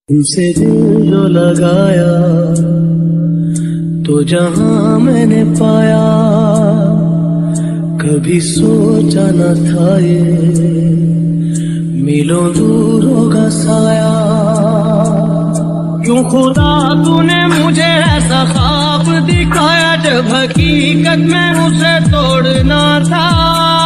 तुमसे दिल जो लगाया तो जहां मैंने पाया, कभी सोचा न था ये मिलों दूर होगा साया। क्यों खुदा तूने मुझे ऐसा ख्वाब दिखाया, जब हकीकत में उसे तोड़ना था।